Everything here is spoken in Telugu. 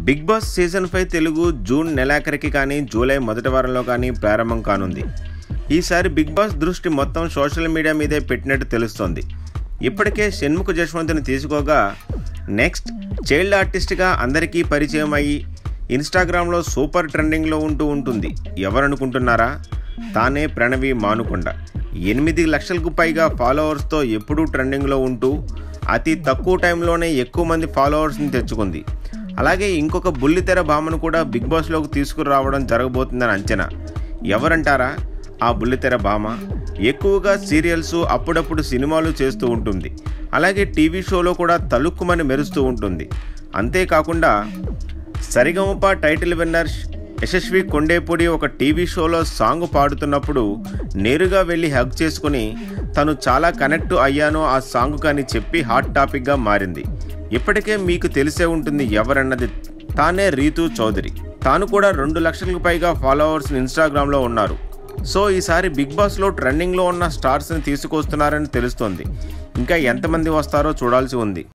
Big boss season 5 Telugu June నెలాఖరికి కానీ జూలై మొదటి వారంలో కానీ ప్రారంభం కానుంది. ఈసారి బిగ్ బాస్ దృష్టి మొత్తం సోషల్ మీడియా మీదే పెట్టినట్టు తెలుస్తోంది. ఇప్పటికే షణ్ముఖ్ జశ్వంత్ని తీసుకోగా నెక్స్ట్ చైల్డ్ ఆర్టిస్ట్గా అందరికీ పరిచయం అయ్యి ఇన్స్టాగ్రామ్లో సూపర్ ట్రెండింగ్లో ఉంటుంది. ఎవరనుకుంటున్నారా? తానే ప్రణవి మానుకొండ. 8 లక్షలకు పైగా ఫాలోవర్స్తో ఎప్పుడూ ట్రెండింగ్లో ఉంటూ అతి తక్కువ టైంలోనే ఎక్కువ మంది ఫాలోవర్స్ని తెచ్చుకుంది. అలాగే ఇంకొక బుల్లితెర భామను కూడా బిగ్ బాస్లోకి తీసుకురావడం జరగబోతుందని అంచనా. ఎవరంటారా ఆ బుల్లితెర భామ? ఎక్కువగా సీరియల్స్, అప్పుడప్పుడు సినిమాలు చేస్తూ ఉంటుంది. అలాగే టీవీ షోలో కూడా తలుక్కుమని మెరుస్తూ ఉంటుంది. అంతేకాకుండా సరిగమప టైటిల్ విన్నర్ యశస్వి కొండేపూడి ఒక టీవీ షోలో సాంగ్ పాడుతున్నప్పుడు నేరుగా వెళ్ళి హగ్ చేసుకుని తను చాలా కనెక్ట్ అయ్యానో ఆ సాంగ్ కానీ చెప్పి హాట్ టాపిక్గా మారింది. ఇప్పటికే మీకు తెలిసే ఉంటుంది ఎవరన్నది. తానే రీతూ చౌదరి. తాను కూడా 2 లక్షలకు పైగా ఫాలోవర్స్ ఇన్స్టాగ్రామ్లో ఉన్నారు. సో ఈసారి బిగ్ బాస్లో ట్రెండింగ్లో ఉన్న స్టార్స్ని తీసుకొస్తున్నారని తెలుస్తోంది. ఇంకా ఎంతమంది వస్తారో చూడాల్సి ఉంది.